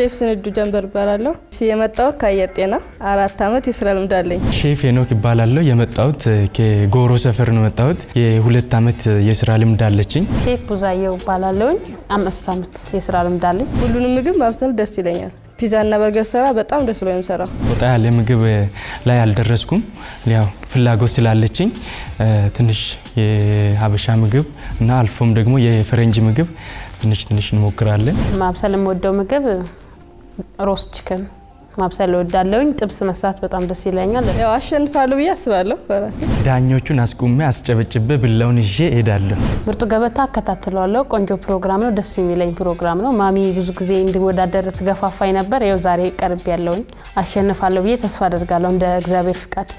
ሼፍ ስንዱ ጀንበር ባላለው የመጣው ከአየር ጤና 4 አመት የስራ ልምድ አለኝ ሼፍ ሄኖክ ይባላልው የመጣውት ከጎሮ ሰፈር ነው መጣውት የ2 አመት የስራ ልምድ አለችኝ ሼፍ ቡዛየው ባላለው 5 አመት የስራ ልምድ አለኝ ሁሉንም ምግብ ማብሰል ደስ ይለኛል ፒዛና በርገር ሰራ በጣም ደስ ብሎኝ ሰራ ወጣ ያለ ምግብ ላይ አልደረስኩም ያው ፍላጎት ስላለችኝ ትንሽ የሀበሻ ምግብ እና አልፎም ደግሞ የፈረንጅ ምግብ ትንሽ እንሞክራለን ማብሰልም ወደው ምግብ ሮስት ቺከን ማብሰል ወዳለውኝ ጥብስ መስራት በጣም ደስ ይለኛል ያው አሸንፋለሁ ብዬ አስባለሁ በራሴ ዳኞቹን አስቆሜ አስጨበጭበ ብላውን ይዤ ሄዳለሁ ምርጡ ገበታ አከታተለዋለሁ ቆንጆ ፕሮግራም ነው ደስ የሚለኝ ፕሮግራም ነው ማሚ ብዙ ጊዜ እንድወዳደር ተገፋፋይ ነበር ያው ዛሬ ቀርብ ያለውኝ አሸንፋለሁ ብዬ ተስፋ አደርጋለሁ እንደ እግዚአብሔር ፍቃድ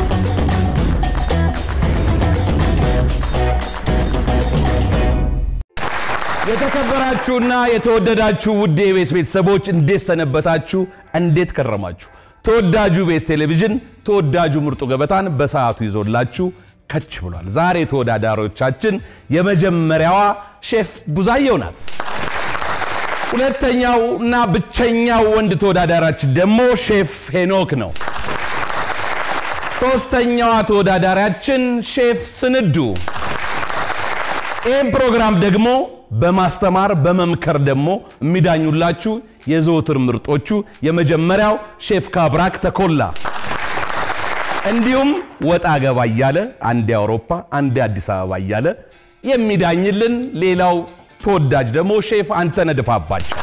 የተከበራችሁና የተወደዳችሁ ውድ የቤስ ቤተሰቦች እንዴት ሰነበታችሁ እንዴት ከረማችሁ ተወዳጁ ቤስ ቴሌቪዥን ተወዳጁ ምርጡ ገበታን በሰዓቱ ይዞላችሁ ከች ብሏል ዛሬ ተወዳዳሪዎቻችን የመጀመሪያዋ ሼፍ ቡዛየው ናት ሁለተኛውና ብቸኛው ወንድ ተወዳዳሪያችን ደግሞ ሼፍ ሄኖክ ነው ሶስተኛዋ ተወዳዳሪያችን ሼፍ ስንዱ ይህን ፕሮግራም ደግሞ በማስተማር በመምከር ደግሞ የሚዳኙላችሁ የዘወትር ምርጦቹ የመጀመሪያው ሼፍ ካብራክ ተኮላ እንዲሁም ወጣ ገባ ያለ አንድ አውሮፓ አንድ አዲስ አበባ ያለ የሚዳኝልን ሌላው ተወዳጅ ደግሞ ሼፍ አንተነ ደፋባቸው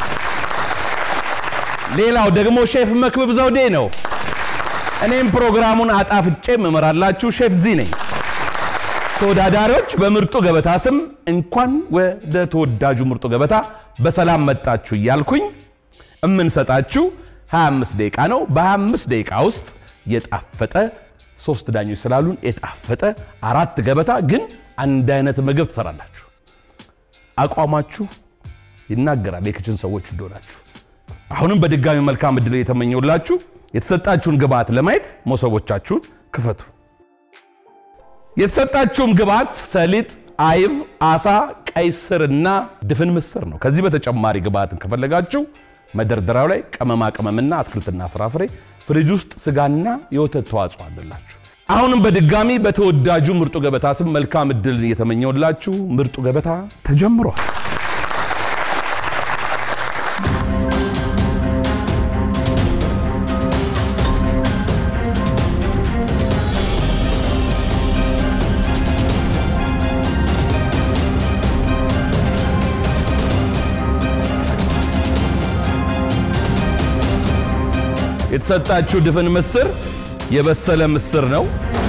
ሌላው ደግሞ ሼፍ መክብብ ዘውዴ ነው እኔም ፕሮግራሙን አጣፍጬ መመራላችሁ ሼፍ ዚ ነኝ ተወዳዳሪዎች በምርጡ ገበታ ስም እንኳን ወደ ተወዳጁ ምርጡ ገበታ በሰላም መጣችሁ ያልኩኝ እምንሰጣችሁ 25 ደቂቃ ነው በ25 ደቂቃ ውስጥ የጣፈጠ 3 ዳኞች ስላሉን የጣፈጠ 4 ገበታ ግን አንድ አይነት ምግብ ትሰራላችሁ አቋማችሁ ይናገራል የኪችን ሰዎች እንደሆናችሁ አሁንም በድጋሚ መልካም እድል የተመኘውላችሁ የተሰጣችሁን ግብአት ለማየት ሞሰቦቻችሁን ክፈቱ የተሰጣችሁም ግብአት ሰሊጥ አይብ አሳ ቀይ ስርና ድፍን ምስር ነው ከዚህ በተጨማሪ ግብአትን ከፈለጋችሁ መደርደሪያው ላይ ቅመማቅመምና አትክልትና ፍራፍሬ ፍሪጅ ውስጥ ስጋና የወተት ተዋጽኦ አለላችሁ አሁንም በድጋሚ በተወዳጁ ምርጡ ገበታ ስም መልካም እድል የተመኘውላችሁ ምርጡ ገበታ ተጀምሯል የተሰጣችሁ ድፍን ምስር የበሰለ ምስር ነው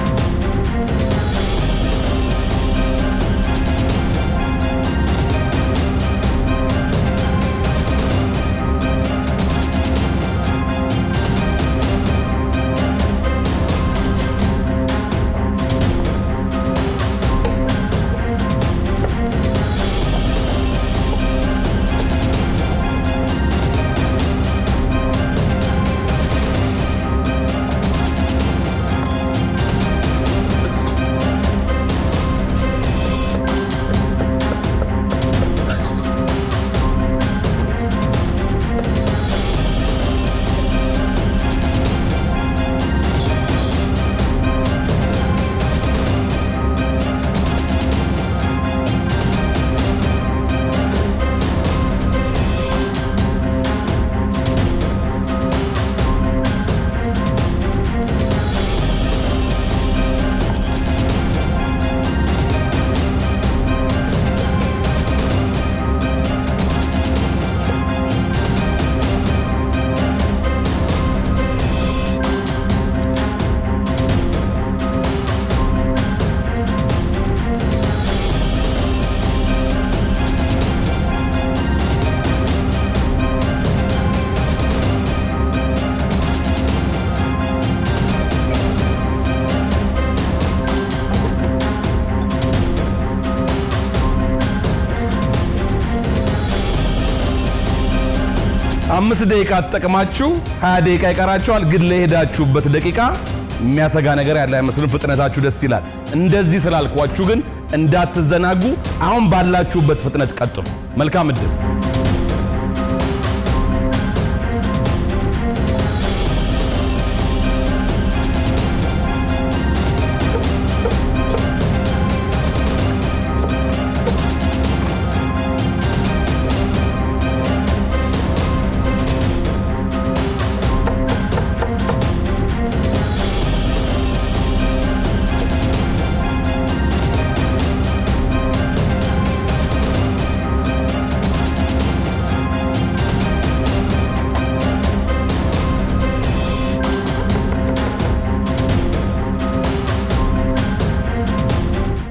አምስት ደቂቃ ተጠቅማችሁ 20 ደቂቃ ይቀራችኋል ግን ለሄዳችሁበት ደቂቃ የሚያሰጋ ነገር ያለ አይመስልም ፍጥነታችሁ ደስ ይላል እንደዚህ ስላልኳችሁ ግን እንዳትዘናጉ አሁን ባላችሁበት ፍጥነት ቀጥሉ መልካም እድል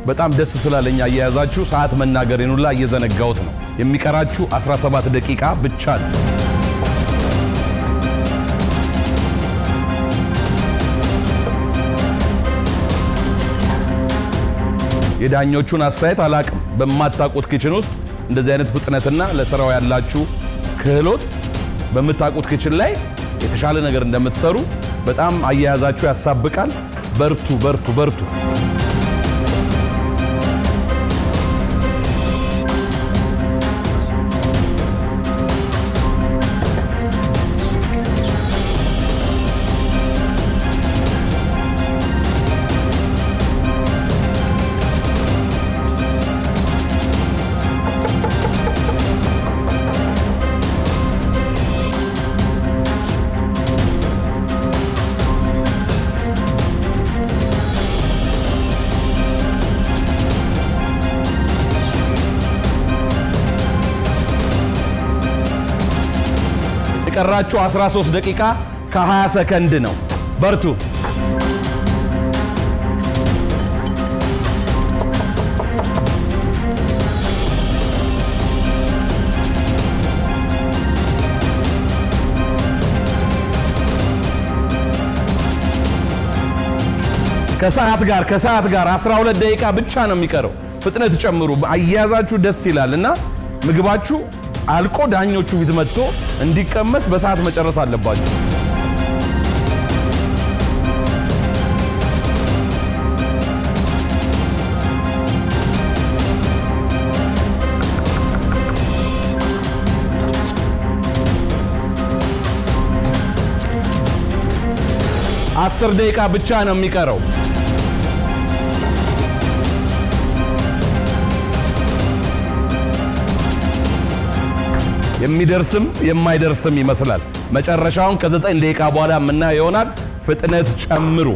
በጣም ደስ ስላለኝ አያያዛችሁ ሰዓት መናገሬን ሁላ እየዘነጋሁት ነው። የሚቀራችሁ 17 ደቂቃ ብቻ ነው። የዳኞቹን አስተያየት አላቅም። በማታውቁት ኪችን ውስጥ እንደዚህ አይነት ፍጥነትና ለስራው ያላችሁ ክህሎት በምታውቁት ኪችን ላይ የተሻለ ነገር እንደምትሰሩ በጣም አያያዛችሁ ያሳብቃል። በርቱ በርቱ በርቱ። የቀራችሁ 13 ደቂቃ ከ20 ሰከንድ ነው። በርቱ። ከሰዓት ጋር 12 ደቂቃ ብቻ ነው የሚቀረው። ፍጥነት ጨምሩ። አያያዛችሁ ደስ ይላልና ምግባችሁ አልቆ ዳኞቹ ፊት መጥቶ እንዲቀመስ በሰዓት መጨረስ አለባችሁ። አስር ደቂቃ ብቻ ነው የሚቀረው። የሚደርስም የማይደርስም ይመስላል። መጨረሻውን ከ9 ደቂቃ በኋላ የምናየው ይሆናል። ፍጥነት ጨምሩ።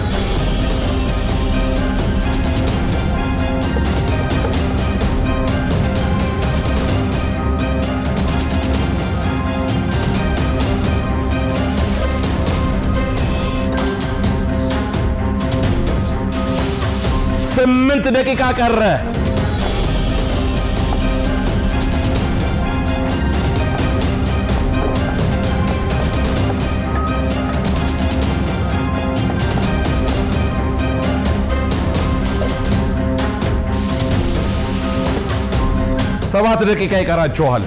ስምንት ደቂቃ ቀረ። ሰባት ደቂቃ ይቀራችኋል።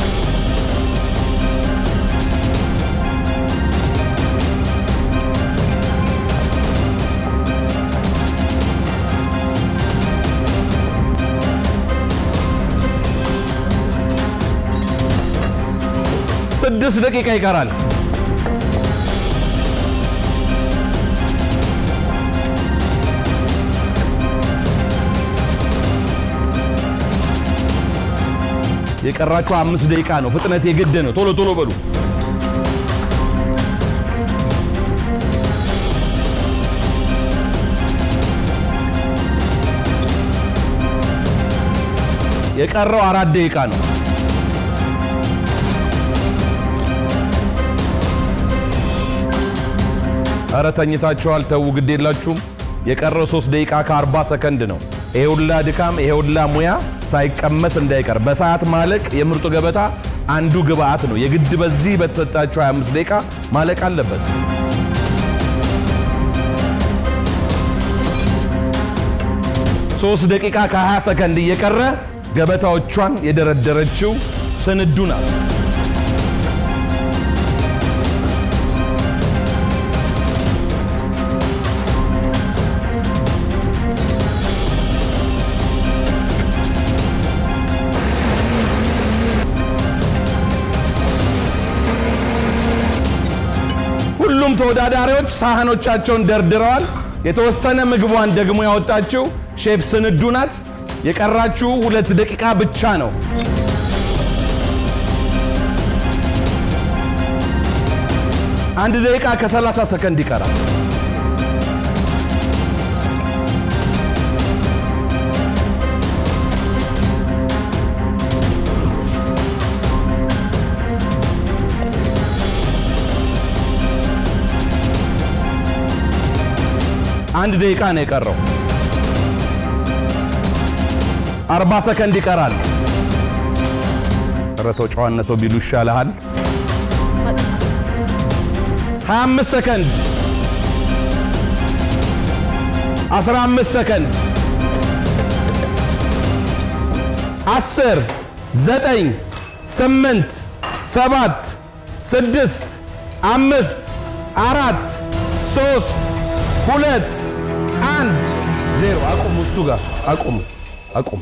ስድስት ደቂቃ ይቀራል። የቀራችሁ 5 ደቂቃ ነው። ፍጥነት የግድ ነው። ቶሎ ቶሎ በሉ። የቀረው 4 ደቂቃ ነው። ኧረ ተኝታችኋል። ተው ግድ የላችሁም። የቀረው 3 ደቂቃ ከ40 ሰከንድ ነው። ይሄ ሁላ ድካም፣ ይሄ ሁላ ሙያ ሳይቀመስ እንዳይቀር። በሰዓት ማለቅ የምርጡ ገበታ አንዱ ግብአት ነው። የግድ በዚህ በተሰጣችሁ 25 ደቂቃ ማለቅ አለበት። ሶስት ደቂቃ ከ20 ሰከንድ እየቀረ ገበታዎቿን የደረደረችው ስንዱ ናት። ሁሉም ተወዳዳሪዎች ሳህኖቻቸውን ደርድረዋል። የተወሰነ ምግቧን ደግሞ ያወጣችው ሼፍ ስንዱ ናት። የቀራችሁ 2 ደቂቃ ብቻ ነው። አንድ ደቂቃ ከ30 ሰከንድ ይቀራል። አንድ ደቂቃ ነው የቀረው። 40 ሰከንድ ይቀራል ረተው ጨዋነሰው ቢሉ ይሻላል 25 ሰከንድ 15 ሰከንድ 10 9 8 7 6 5 4 3 2 1 0 አቁሙ እሱ ጋር አቁሙ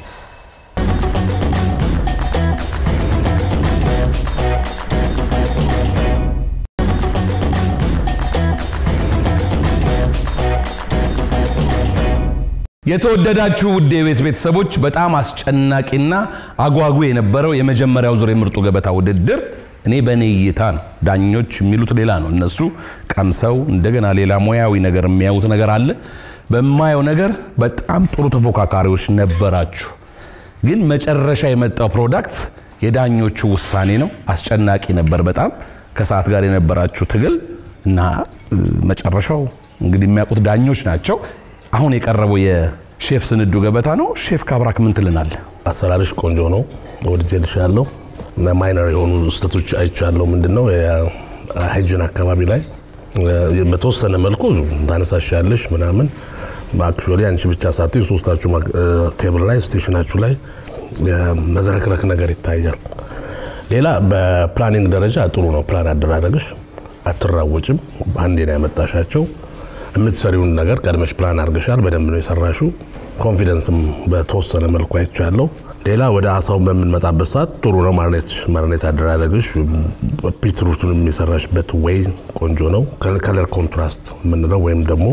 የተወደዳችሁ ውድ የቤት ቤተሰቦች በጣም አስጨናቂና አጓጉ የነበረው የመጀመሪያው ዙር የምርጡ ገበታ ውድድር እኔ በኔ እይታ ነው ዳኞች የሚሉት ሌላ ነው እነሱ ቀምሰው እንደገና ሌላ ሙያዊ ነገር የሚያዩት ነገር አለ በማየው ነገር በጣም ጥሩ ተፎካካሪዎች ነበራችሁ ግን መጨረሻ የመጣው ፕሮዳክት የዳኞቹ ውሳኔ ነው አስጨናቂ ነበር በጣም ከሰዓት ጋር የነበራችሁ ትግል እና መጨረሻው እንግዲህ የሚያውቁት ዳኞች ናቸው አሁን የቀረበው የሼፍ ስንዱ ገበታ ነው ሼፍ ካብራክ ምን ትልናል አሰራርሽ ቆንጆ ነው ወድጄልሻለሁ ማይነር የሆኑ ስህተቶች አይቻለሁ ምንድነው ሃይጂን አካባቢ ላይ በተወሰነ መልኩ ታነሳሻለሽ ምናምን አክቹአሊ አንቺ ብቻ ሳትይ ሶስታችሁ ቴብል ላይ ስቴሽናችሁ ላይ መዝረክረክ ነገር ይታያል ሌላ በፕላኒንግ ደረጃ ጥሩ ነው ፕላን አደራረግሽ አትራወጭም አንዴ ነው ያመጣሻቸው የምትሰሪውን ነገር ቀድመሽ ፕላን አድርገሻል በደንብ ነው የሰራሽው ኮንፊደንስም በተወሰነ መልኩ አይቻለሁ ሌላ ወደ አሳው በመንመጣበት ሰዓት ጥሩ ነው ማርኔት አደራረግሽ ቢትሩቱን የሚሰራሽበት ወይ ቆንጆ ነው ከለር ኮንትራስት ምን ነው ወይም ደግሞ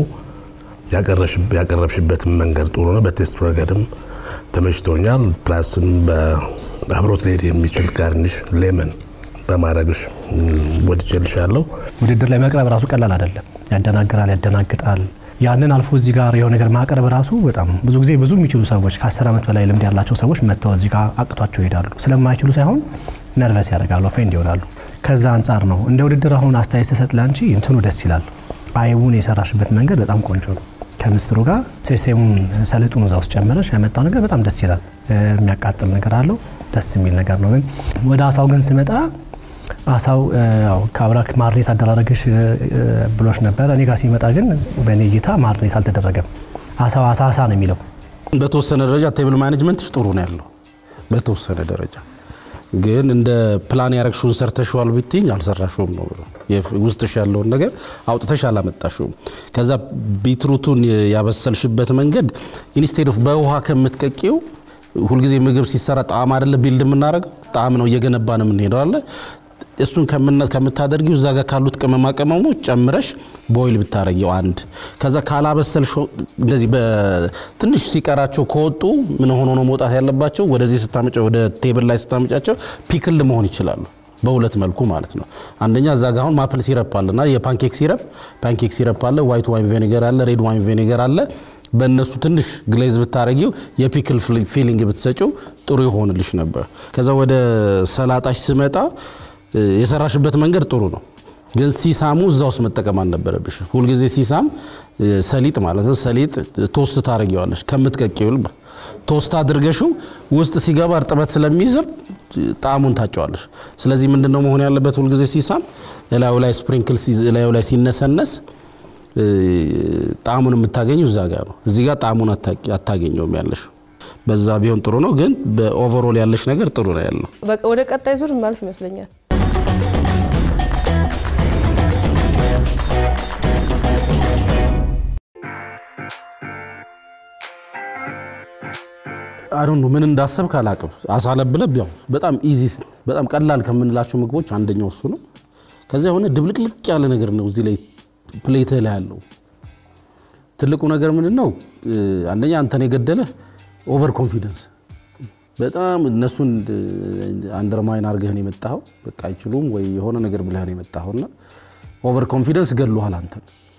ያቀረብሽበት መንገድ ጥሩ ነው በቴስት ረገድም ተመችቶኛል ፕላስም በአብሮት ላይ የሚችል ጋርኒሽ ሌመን በማድረግሽ ወድጄልሻለሁ ውድድር ላይ መቅረብ ራሱ ቀላል አይደለም ያደናግራል ያደናግጣል ያንን አልፎ እዚህ ጋር የሆነ ነገር ማቀረብ ራሱ በጣም ብዙ ጊዜ ብዙ የሚችሉ ሰዎች ከ10 አመት በላይ ልምድ ያላቸው ሰዎች መጥተው እዚህ ጋር አቅቷቸው ይሄዳሉ ስለማይችሉ ሳይሆን ነርቨስ ያደርጋሉ ፌንድ ይሆናሉ ከዛ አንፃር ነው እንደ ውድድር አሁን አስተያየት ተሰጥ ላንቺ እንትኑ ደስ ይላል አይቡን የሰራሽበት መንገድ በጣም ቆንጆ ነው ከምስሩ ጋር ሴሴሙን ሰለጡን እዛው ጨምረሽ ያመጣው ነገር በጣም ደስ ይላል የሚያቃጥል ነገር አለው ደስ የሚል ነገር ነው ግን ወደ አሳው ግን ስመጣ አሳው ካብራክ ማርኔት አደራረግሽ ብሎሽ ነበር እኔ ጋር ሲመጣ ግን በኔ እይታ ማርኔት አልተደረገም አሳው አሳሳ ነው የሚለው በተወሰነ ደረጃ ቴብል ማኔጅመንትሽ ጥሩ ነው ያለው በተወሰነ ደረጃ ግን እንደ ፕላን ያረግሽውን ሰርተሽዋል ብትኝ አልሰራሽውም ነው ውስጥሽ ያለው ነገር አውጥተሽ አላመጣሽውም ከዛ ቢትሩቱን ያበሰልሽበት መንገድ ኢንስቴድ ኦፍ በውሃ ከምትቀቂው ሁሉ ጊዜ ምግብ ሲሰራ ጣዕም አይደለ ቢልድ የምናረገው ጣዕም ነው እየገነባን የምንሄደው አለ እሱን ከምታደርጊው እዛ ጋር ካሉት ቅመማ ቅመሞች ጨምረሽ ቦይል ብታረጊው አንድ ከዛ ካላበሰልሽ እንደዚህ በትንሽ ሲቀራቸው ከወጡ ምን ሆኖ ነው መውጣት ያለባቸው ወደዚህ ስታመጫው ወደ ቴብል ላይ ስታመጫቸው ፒክል መሆን ይችላሉ በሁለት መልኩ ማለት ነው አንደኛ እዛ ጋር አሁን ማፕል ሲረፕ አለና የፓንኬክ ሲረፕ አለ ዋይት ዋይን ቪኔጋር አለ ሬድ ዋይን ቪኔጋር አለ በእነሱ ትንሽ ግሌዝ ብታረጊው የፒክል ፊሊንግ ብትሰጪው ጥሩ ይሆንልሽ ነበር ከዛ ወደ ሰላጣሽ ስመጣ የሰራሽበት መንገድ ጥሩ ነው ግን ሲሳሙ እዛውስ መጠቀም አልነበረብሽ ሁሉ ጊዜ ሲሳም ሰሊጥ ማለት ነው ሰሊጥ ቶስት ታረጊዋለሽ ከምትቀቂው ቶስት አድርገሽው ውስጥ ሲገባ እርጥበት ስለሚይዝብ ጣዕሙን ታጫዋለሽ ስለዚህ ምንድነው መሆን ያለበት ሁሉ ጊዜ ሲሳም ላዩ ላይ ስፕሪንክልስ ላዩ ላይ ሲነሰነስ ጣዕሙን የምታገኙ እዛ ጋር ነው እዚህ ጋር ጣዕሙን አታገኙም ያለሽ በዛ ቢሆን ጥሩ ነው ግን በኦቨርኦል ያለሽ ነገር ጥሩ ነው ያለው ወደ ቀጣይ ዙር ማለፍ ይመስለኛል አሩን ምን እንዳሰብክ አላቅም አሳለብለብ ያው በጣም ኢዚ በጣም ቀላል ከምንላቸው ምግቦች አንደኛው እሱ ነው ከዛ ሆነ ድብልቅልቅ ያለ ነገር ነው እዚህ ላይ ፕሌት ላይ ያለው ትልቁ ነገር ምንድነው አንደኛ አንተን የገደለ ኦቨር ኮንፊደንስ በጣም እነሱን አንደርማይን አርገህ ነው የመጣው በቃ አይችሉም ወይ የሆነ ነገር ብለህ ነው የመጣውና ኦቨር ኮንፊደንስ ገድሏል አንተ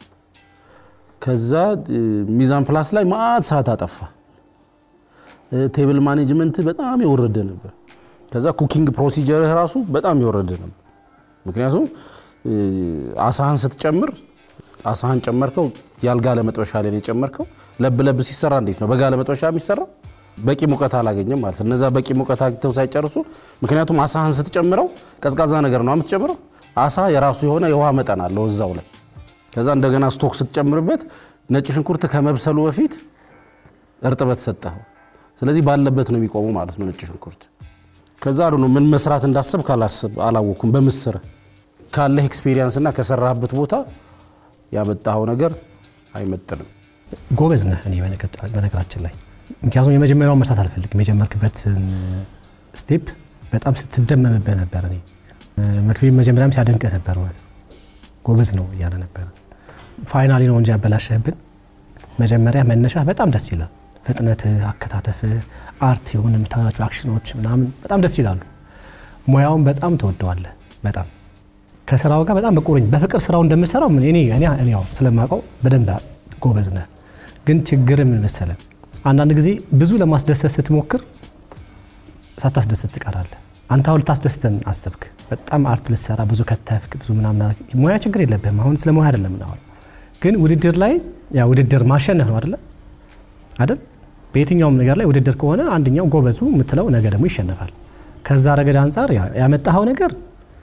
ከዛ ሚዛን ፕላስ ላይ ማአት ሰዓት አጠፋ ቴብል ማኔጅመንት በጣም ይወረደ ነበር ከዛ ኩኪንግ ፕሮሲጀር ራሱ በጣም ይወረደ ነበር ምክንያቱም አሳን ስትጨምር አሳን ጨመርከው ያልጋለ መጥበሻ ላይ የጨመርከው ለብ ሲሰራ እንዴት ነው በጋለ መጥበሻ የሚሰራ በቂ ሙቀት አላገኘም ማለት ነው። እነዛ በቂ ሙቀት አግኝተው ሳይጨርሱ ምክንያቱም አሳህን ስትጨምረው ቀዝቃዛ ነገር ነው የምትጨምረው። አሳ የራሱ የሆነ የውሃ መጠን አለው እዛው ላይ። ከዛ እንደገና ስቶክ ስትጨምርበት ነጭ ሽንኩርት ከመብሰሉ በፊት እርጥበት ሰጠው። ስለዚህ ባለበት ነው የሚቆመው ማለት ነው ነጭ ሽንኩርት። ከዛ ነው ምን መስራት እንዳሰብ ካላሰብ አላወኩም። በምስር ካለህ ኤክስፒሪየንስ እና ከሰራህበት ቦታ ያመጣው ነገር አይመጥንም። ጎበዝ ነህ። እኔ በነገራችን ላይ ምክንያቱም የመጀመሪያውን መስራት አልፈልግም። የጀመርክበት ስቴፕ በጣም ስትደመምበት ነበር። እኔ መክቢብ መጀመሪያም ሲያደንቅህ ነበር ማለት ነው። ጎበዝ ነው እያለ ነበር። ፋይናሊ ነው እንጂ ያበላሸህብን። መጀመሪያ መነሻ በጣም ደስ ይላል። ፍጥነት፣ አከታተፍ፣ አርት የሆነ የምታናቸው አክሽኖች ምናምን በጣም ደስ ይላሉ። ሙያውን በጣም ተወደዋለህ። በጣም ከስራው ጋር በጣም በፍቅር ስራው እንደምሰራው እኔ ያው ስለማውቀው በደንብ ጎበዝ ነህ። ግን ችግር ምን መሰለህ? አንዳንድ ጊዜ ብዙ ለማስደሰት ስትሞክር ሳታስደስት ትቀራለህ። አንተ አሁን ልታስደስተን አሰብክ፣ በጣም አርት ልትሰራ ብዙ ከተፍክ ብዙ ምናምን ሙያ ችግር የለብህም። አሁን ስለ ሙያ አይደለም ነው። ግን ውድድር ላይ ያ ውድድር ማሸነፍ ነው አይደል? በየትኛውም ነገር ላይ ውድድር ከሆነ አንደኛው ጎበዙ የምትለው ነገር ደግሞ ይሸነፋል። ከዛ ረገድ አንፃር ያመጣው ነገር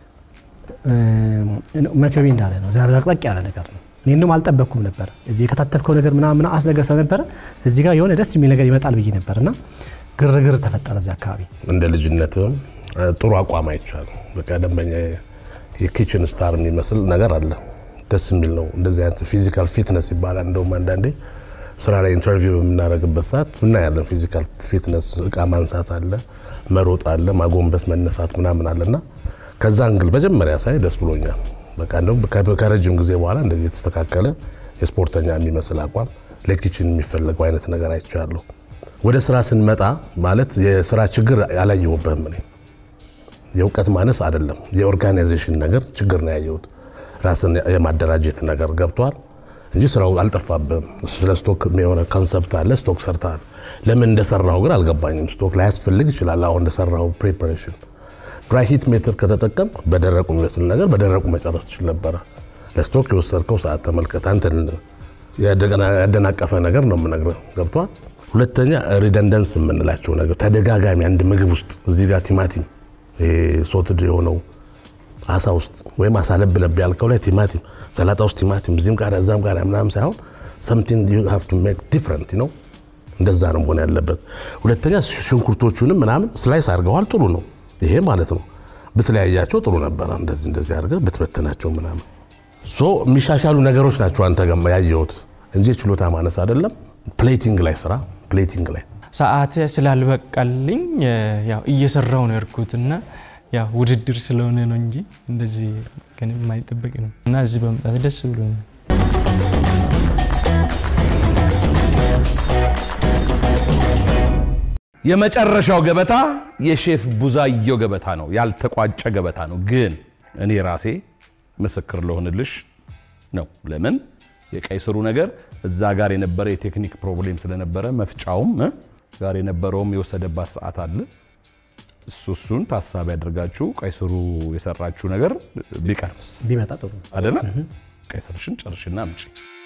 መክበቢ እንዳለ ነው። ዘርዘቅለቅ ያለ ነገር ነው። እኔ እንደውም አልጠበቅኩም ነበር። እዚህ የከታተፍከው ነገር ምናምን አስነገር ስለነበረ እዚህ ጋር የሆነ ደስ የሚል ነገር ይመጣል ብዬ ነበርና ግርግር ተፈጠረ እዚህ አካባቢ። እንደ ልጅነትም ጥሩ አቋም አይቻልም። በቃ ደንበኛ የኪችን ስታር የሚመስል ነገር አለ። ደስ የሚል ነው። እንደዚህ አይነት ፊዚካል ፊትነስ ይባላል። እንደውም አንዳንዴ ስራ ላይ ኢንተርቪው በምናደርግበት ሰዓት እናያለን። ፊዚካል ፊትነስ እቃ ማንሳት አለ፣ መሮጥ አለ፣ ማጎንበስ መነሳት ምናምን አለና ከዛ እንግል መጀመሪያ ሳይ ደስ ብሎኛል። በቃ እንደውም ከረጅም ጊዜ በኋላ እንደዚህ የተስተካከለ የስፖርተኛ የሚመስል አቋም ለኪችን የሚፈልገው አይነት ነገር አይቻለሁ። ወደ ስራ ስንመጣ ማለት የስራ ችግር ያላየሁበትም እኔ የእውቀት ማነስ አይደለም፣ የኦርጋናይዜሽን ነገር ችግር ነው ያየሁት። ራስን የማደራጀት ነገር ገብቷል እንጂ ስራው አልጠፋብም። ስለ ስቶክ የሆነ ኮንሰፕት አለ፣ ስቶክ ሰርታል። ለምን እንደሰራው ግን አልገባኝም። ስቶክ ላይ ያስፈልግ ይችላል። አሁን እንደሰራው ፕሪፓሬሽን ድራይ ሂት ሜተር ከተጠቀም በደረቁ የሚመስል ነገር በደረቁ መጨረስ ይችላል ነበር። ለስቶክ የወሰድከው ሰዓት ተመልከት። አንተን ያደናቀፈ ነገር ነው የምነግርህ። ገብቷል። ሁለተኛ ሪደንደንስ የምንላቸው ነገር ተደጋጋሚ አንድ ምግብ ውስጥ እዚህ ጋር ቲማቲም ሶትድ የሆነው አሳ ውስጥ ወይም አሳ ለብ ያልከው ላይ ቲማቲም፣ ሰላጣ ውስጥ ቲማቲም፣ እዚህም ጋር እዛም ጋር ምናምን ሳይሆን something you have to make different you know እንደዛ ነው መሆን ያለበት። ሁለተኛ ሽንኩርቶቹንም ምናምን ስላይስ አድርገዋል፣ ጥሩ ነው ይሄ ማለት ነው። ብትለያያቸው ጥሩ ነበር። እንደዚህ አድርገህ ብትበተናቸው ምናምን የሚሻሻሉ ነገሮች ናቸው አንተ ጋር ያየሁት እንጂ ችሎታ ማነስ አይደለም። ፕሌቲንግ ላይ ስራ ፕሌቲንግ ላይ ሰዓት ስላልበቃልኝ ያው እየሰራው ነው እርኩትና ያው ውድድር ስለሆነ ነው እንጂ እንደዚህ ግን የማይጠበቅ ነው እና እዚህ በመጣት ደስ ብሎኛል። የመጨረሻው ገበታ የሼፍ ቡዛየው ገበታ ነው። ያልተቋጨ ገበታ ነው። ግን እኔ ራሴ ምስክር ለሆንልሽ ነው። ለምን የቀይ ስሩ ነገር እዛ ጋር የነበረ የቴክኒክ ፕሮብሌም ስለነበረ መፍጫውም ጋር የነበረውም የወሰደባት ሰዓት አለ። እሱን ታሳቢ አድርጋችሁ ቀይ ስሩ የሰራችሁ ነገር ቢቀርስ ቢመጣ ጥሩ አይደለ? ቀይ ስርሽን ጨርሽና አምጪ።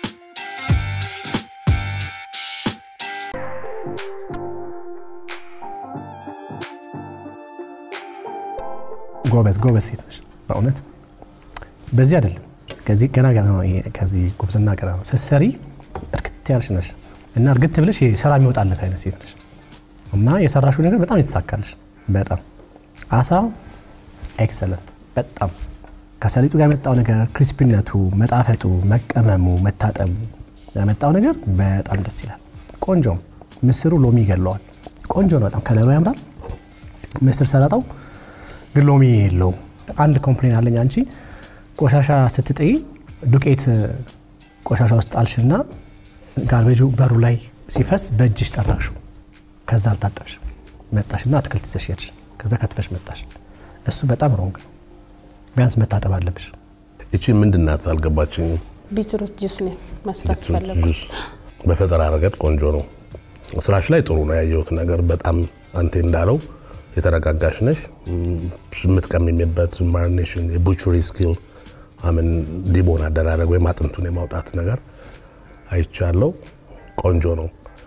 ጎበዝ ሴት ነሽ በእውነት። በዚህ አይደለም ከዚህ ገና ነው። ከዚህ ጉብዝና ገና ነው። ስትሰሪ እርግጥ ያልሽ ነሽ እና እርግጥ ብለሽ ሰላም ይወጣለት አይነት ሴት ነሽ እና የሰራሽው ነገር በጣም የተሳካልሽ። በጣም አሳ ኤክሰለንት። በጣም ከሰሊጡ ጋር የመጣው ነገር ክሪስፒነቱ፣ መጣፈጡ፣ መቀመሙ፣ መታጠቡ ያመጣው ነገር በጣም ደስ ይላል። ቆንጆ ምስሩ ሎሚ ይገለዋል። ቆንጆ ነው በጣም ከለሩ ያምራል። ምስር ሰላጣው ግን ሎሚ የለውም። አንድ ኮምፕሌን አለኝ። አንቺ ቆሻሻ ስትጥይ ዱቄት ቆሻሻ ውስጥ አልሽና ጋርቤጁ በሩ ላይ ሲፈስ በእጅሽ ጠራሹ። ከዛ አልታጠብሽ መጣሽና አትክልት ይዘሽ ሄድሽ። ከዛ ከትፈሽ መጣሽ። እሱ በጣም ሮንግ ነው። ቢያንስ መታጠብ አለብሽ። እቺ ምንድናት አልገባችኝም። ቢትሩት ጁስ ነው መስራት ፈለኩ። በፈጠራ ረገድ ቆንጆ ነው። ስራሽ ላይ ጥሩ ነው ያየሁት ነገር በጣም አንተ እንዳለው የተረጋጋሽ ነሽ። የምትቀምሚበት ማሪኔሽን የቡቸሪ ስኪል አምን ዲቦን አደራረግ ወይ አጥንቱን የማውጣት ነገር አይቻለው። ቆንጆ ነው።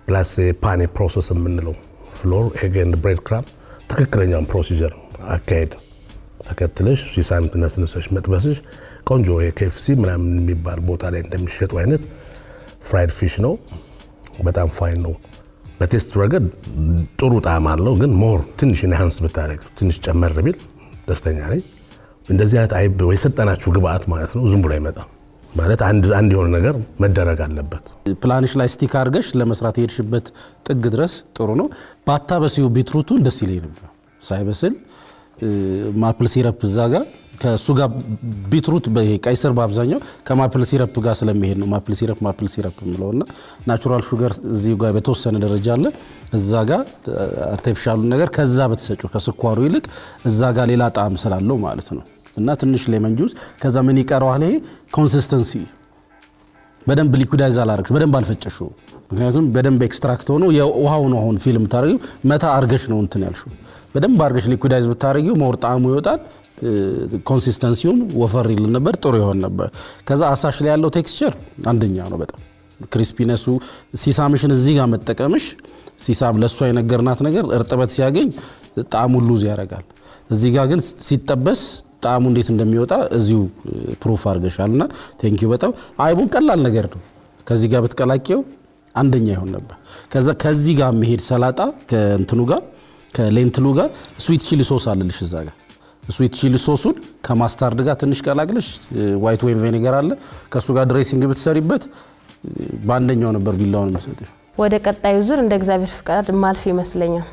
ፕላስ ፓኒ ፕሮሰስ የምንለው ፍሎር ኤግ ኤንድ ብሬድ ክራምብ ትክክለኛውን ፕሮሲጀር አካሄድ ተከትለሽ ሲሳም ተነስነሽ መጥበስሽ ቆንጆ የኬኤፍሲ ምናምን የሚባል ቦታ ላይ እንደሚሸጠው አይነት ፍራይድ ፊሽ ነው በጣም ፋይን ነው በቴስት ረገድ ጥሩ ጣዕም አለው ግን ሞር ትንሽ ኢንሃንስ ብታረግ ትንሽ ጨመር ቢል ደስተኛ ነኝ እንደዚህ አይነት አይብ ወይ ሰጠናችሁ ግብአት ማለት ነው ዝም ብሎ አይመጣም ማለት አንድ የሆነ ነገር መደረግ አለበት ፕላንሽ ላይ ስቲክ አድርገሽ ለመስራት የሄድሽበት ጥግ ድረስ ጥሩ ነው ባታበሲው ቢትሩቱን ደስ ይለኝ ነበር ሳይበስል ማፕል ሲረፕ እዛ ጋር ከሱ ጋር ቢትሩት በቀይሰር በአብዛኛው ከማፕል ሲረፕ ጋር ስለሚሄድ ነው ማፕል ሲረፕ ምለውና ናቹራል ሹገር እዚሁ ጋር በተወሰነ ደረጃ አለ እዛ ጋር አርቲፊሻሉ ነገር ከዛ በተሰጩ ከስኳሩ ይልቅ እዛ ጋር ሌላ ጣዕም ስላለው ማለት ነው እና ትንሽ ሌመን ጁስ ከዛ ምን ይቀረዋል ይሄ ኮንሲስተንሲ በደንብ ሊኩዳይዝ አላረግሽ በደንብ አልፈጨሽው ምክንያቱም በደንብ ኤክስትራክት ሆኖ የውሃው ነው አሁን ፊልም ታረጊው መታ አርገሽ ነው እንትን ያልሽው በደንብ አርገሽ ሊኩዳይዝ ብታረጊው ሞር ጣዕሙ ይወጣል ኮንሲስተንሲውን ወፈር ይል ነበር ጥሩ ይሆን ነበር ከዛ አሳሽ ላይ ያለው ቴክስቸር አንደኛ ነው በጣም ክሪስፒነሱ ሲሳምሽን እዚህ ጋር መጠቀምሽ ሲሳም ለሷ የነገርናት ነገር እርጥበት ሲያገኝ ጣዕሙ ሉዝ ያረጋል እዚህ ጋር ግን ሲጠበስ ጣዕሙ እንዴት እንደሚወጣ እዚሁ ፕሩፍ አርገሻልና ቴንክ ዩ በጣም አይቡን ቀላል ነገር ነው ከዚህ ጋር ብትቀላቂው አንደኛ ይሆን ነበር ከዛ ከዚህ ጋር መሄድ ሰላጣ ከእንትኑ ጋር ከሌንትሉ ጋር ስዊት ቺሊ ሶስ አለልሽ እዛ ጋር ስዊት ቺሊ ሶሱን ከማስታርድ ጋር ትንሽ ቀላቅለሽ ዋይት ዋይን ቪኒገር አለ ከሱ ጋር ድሬሲንግ ብትሰሪበት ባንደኛው ነበር ቢላውን መስጠት ወደ ቀጣዩ ዙር እንደ እግዚአብሔር ፍቃድ ማልፍ ይመስለኛል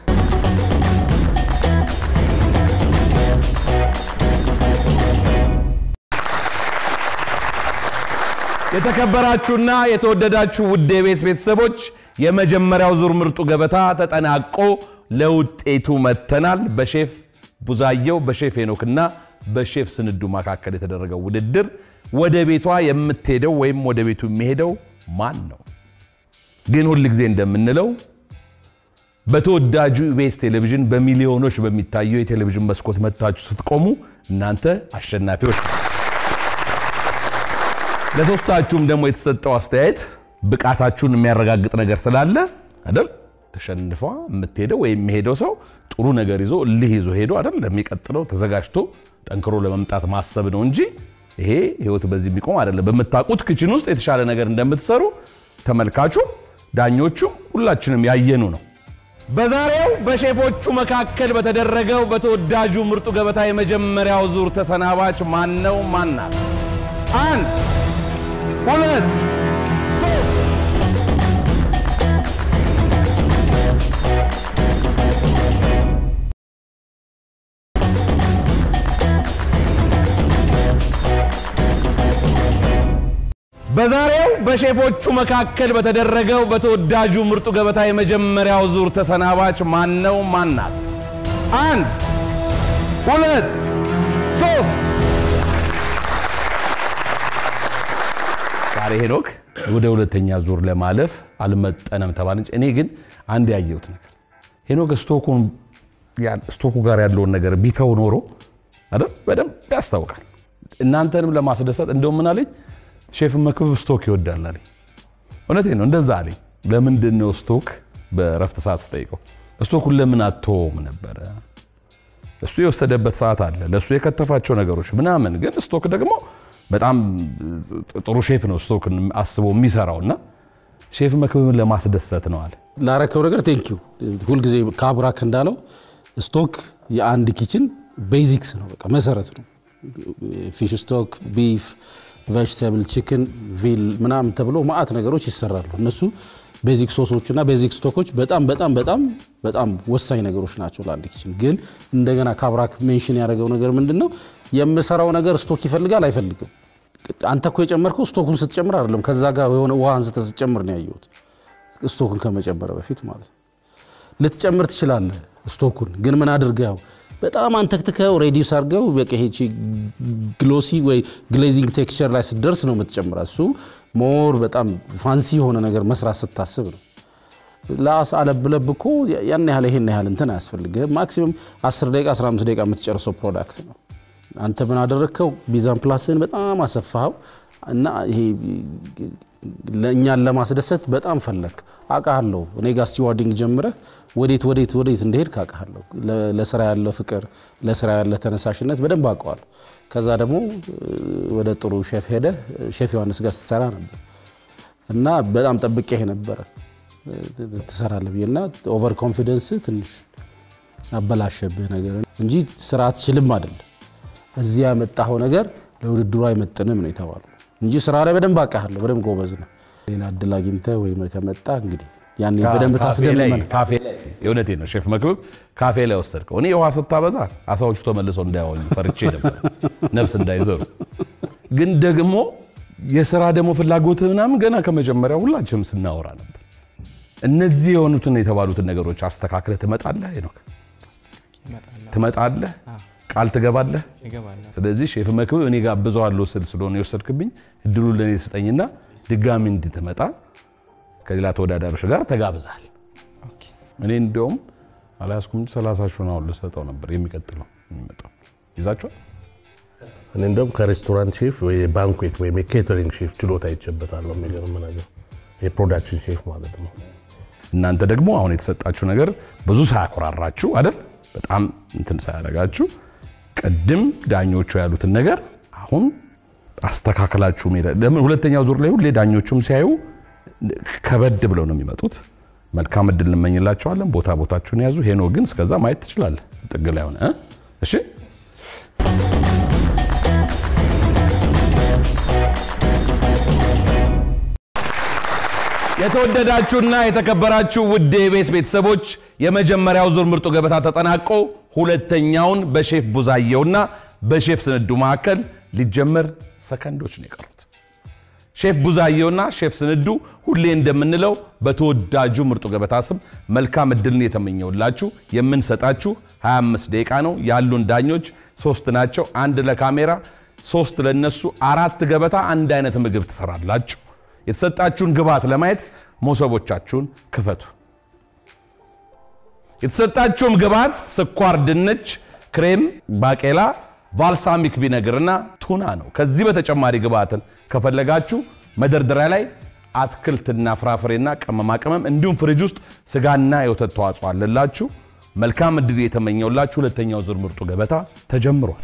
የተከበራችሁና የተወደዳችሁ ውድ የቤት ቤተሰቦች የመጀመሪያው ዙር ምርጡ ገበታ ተጠናቆ ለውጤቱ መተናል በሼፍ ቡዛየው በሼፍ ሄኖክና በሼፍ ስንዱ መካከል የተደረገው ውድድር ወደ ቤቷ የምትሄደው ወይም ወደ ቤቱ የሚሄደው ማን ነው ግን ሁሉ ጊዜ እንደምንለው በተወዳጁ ኢቢኤስ ቴሌቪዥን በሚሊዮኖች በሚታየው የቴሌቪዥን መስኮት መታችሁ ስትቆሙ እናንተ አሸናፊዎች ለሶስታችሁም ደግሞ የተሰጠው አስተያየት ብቃታችሁን የሚያረጋግጥ ነገር ስላለ አይደል ተሸንፏ የምትሄደው ወይ የሚሄደው ሰው ጥሩ ነገር ይዞ ልህ ይዞ ሄዶ አይደል ለሚቀጥለው ተዘጋጅቶ ጠንክሮ ለመምጣት ማሰብ ነው እንጂ ይሄ ህይወት በዚህ የሚቆም አይደለም በመታቁት ክችን ውስጥ የተሻለ ነገር እንደምትሰሩ ተመልካቹ ዳኞቹ ሁላችንም ያየኑ ነው በዛሬው በሼፎቹ መካከል በተደረገው በተወዳጁ ምርጡ ገበታ የመጀመሪያው ዙር ተሰናባች ማን ነው ማናት 1 2 3 በዛሬው በሼፎቹ መካከል በተደረገው በተወዳጁ ምርጡ ገበታ የመጀመሪያው ዙር ተሰናባች ማን ነው ማናት 1 2 3 ዛሬ ሄኖክ ወደ ሁለተኛ ዙር ለማለፍ አልመጠነም ተባለች እኔ ግን አንድ ያየሁት ነገር ሄኖክ ስቶኩ ጋር ያለው ነገር ቢተው ኖሮ አይደል በደንብ ያስታውቃል እናንተንም ለማስደሰት እንደው ምን አለኝ ሼፍ መክብብ ስቶክ ይወዳል አለኝ እውነቴን ነው እንደዛ አለኝ ለምንድን ነው ስቶክ በረፍት ሰዓት ስጠይቀው ስቶኩን ለምን አትተውም ነበር እሱ የወሰደበት ሰዓት አለ ለሱ የከተፋቸው ነገሮች ምናምን ግን ስቶክ ደግሞ በጣም ጥሩ ሼፍ ነው ስቶክን አስቦ የሚሰራውና ሼፍ መክብብን ለማስደሰት ነው አለ ላረከው ነገር ቴንክ ዩ ሁሉ ጊዜ ካብራክ እንዳለው ስቶክ የአንድ ኪችን ቤዚክስ ነው በቃ መሰረት ነው ፊሽ ስቶክ ቢፍ vegetable chicken veal ምናምን ተብሎ ማአት ነገሮች ይሰራሉ እነሱ ቤዚክ ሶሶችና ቤዚክ ስቶኮች በጣም ወሳኝ ነገሮች ናቸው ለአንድ ኪችን ግን እንደገና ካብራክ ሜንሽን ያደረገው ነገር ምንድነው የምሰራው ነገር ስቶክ ይፈልጋል አይፈልግም አንተ እኮ የጨመርከው ስቶኩን ስትጨምር አይደለም ከዛ ጋር የሆነ ውሃ አንስተ ስትጨምር ነው ያየሁት ስቶኩን ከመጨመር በፊት ማለት ልትጨምር ትችላለህ ስቶኩን ግን ምን አድርገው በጣም አንተክተከው ሬዲዩስ አርገው በቀሄቺ ግሎሲ ወይ ግሌዚንግ ቴክስቸር ላይ ሲደርስ ነው የምትጨምራው እሱ ሞር በጣም ፋንሲ ሆነ ነገር መስራት ስታስብ ነው ላስ አለብለብኮ ያን ያህል ይሄን ያህል እንትን አያስፈልግም ማክሲመም 10 ደቂቃ 15 ደቂቃ የምትጨርሰው ፕሮዳክት ነው አንተ ምን አደረከው ቢዛን ፕላስን በጣም አሰፋው እና ይሄ ለኛን ለማስደሰት በጣም ፈለክ አቃለው እኔ ጋር ስቲዋርዲንግ ጀምረ ወዴት እንደሄድክ አቃለው ለስራ ያለ ፍቅር ለስራ ያለ ተነሳሽነት በደንብ አቀዋል ከዛ ደግሞ ወደ ጥሩ ሼፍ ሄደ ሼፍ ዮሐንስ ጋር ተሰራ ነበር እና በጣም ጠብቄ ነበር ተሰራለህ ይልና ኦቨር ኮንፊደንስ ትንሽ አበላሸብህ ነገር እንጂ ስራ አትችልም አይደል እዚያ መጣው ነገር ለውድድሩ አይመጥንም ነው የተባለው እንጂ ስራ ላይ በደንብ አቃለው በደንብ ጎበዝ ነው ሌላ አድላጊምተ ወይ ከመጣ እንግዲህ ያኔ በደንብ ታስደምመን ካፌ ላይ የእውነቴ ነው ሼፍ መክብብ ካፌ ላይ ወሰድከው እኔ ውሃ ስታበዛ አሳዎቹ ተመልሰው እንዳያወኙ ፈርቼ ነበር ነፍስ እንዳይዘሩ ግን ደግሞ የሥራ ደግሞ ፍላጎት ምናምን ገና ከመጀመሪያው ሁላችንም ስናወራ ነበር እነዚህ የሆኑትን የተባሉትን ነገሮች አስተካክለ ትመጣለህ ነው ትመጣለህ ቃል ትገባለህ ስለዚህ ሼፍ መክብብ እኔ ጋብዘዋለሁ ስለሆነ የወሰድክብኝ እድሉን ለኔ ስጠኝና ድጋሚ እንድትመጣ ከሌላ ተወዳዳሪዎች ጋር ተጋብዛል ኦኬ እኔ እንደውም አላስኩም 30 ሺህ ነው ልሰጠው ነበር የሚቀጥለው የሚመጣው ይዛቸው እኔ እንደውም ከሬስቶራንት ሼፍ ወይ ባንኩዌት ወይ ኬተሪንግ ሼፍ ችሎታ ይጨበታለሁ የሚገርም ነገር የፕሮዳክሽን ሼፍ ማለት ነው እናንተ ደግሞ አሁን የተሰጣችሁ ነገር ብዙ ሳያቆራራችሁ አይደል በጣም እንትን ሳያረጋችሁ ቀድም ዳኞቹ ያሉትን ነገር አሁን አስተካክላችሁ ለምን ሁለተኛው ዙር ላይ ሁሌ ዳኞቹም ሲያዩ ከበድ ብለው ነው የሚመጡት መልካም እድል እንመኝላችኋለን ቦታችሁን ያዙ ሄኖ ግን እስከዛ ማየት ትችላለህ ጥግ ላይ ሆነ እሺ የተወደዳችሁና የተከበራችሁ ውድ የቤስ ቤተሰቦች የመጀመሪያው ዙር ምርጡ ገበታ ተጠናቆ ሁለተኛውን በሼፍ ቡዛየውና በሼፍ ስንዱ መካከል ሊጀመር ሰከንዶች ነው የቀሩት ሼፍ ቡዛየውና ሼፍ ስንዱ ሁሌ እንደምንለው በተወዳጁ ምርጡ ገበታ ስም መልካም እድልን የተመኘውላችሁ የምንሰጣችሁ 25 ደቂቃ ነው ያሉን ዳኞች 3 ናቸው አንድ ለካሜራ 3 ለነሱ 4 ገበታ አንድ አይነት ምግብ ተሰራላችሁ የተሰጣችሁን ግብአት ለማየት ሞሰቦቻችሁን ክፈቱ የተሰጣችሁም ግብአት ስኳር ድንች ክሬም ባቄላ ባልሳሚክ ቪነገርና ቱና ነው ከዚህ በተጨማሪ ግብአትን ከፈለጋችሁ መደርደሪያ ላይ አትክልትና ፍራፍሬና ቅመማ ቅመም እንዲሁም ፍሪጅ ውስጥ ስጋና የወተት ተዋጽኦ አለላችሁ መልካም እድል የተመኘውላችሁ ሁለተኛው ዙር ምርጡ ገበታ ተጀምሯል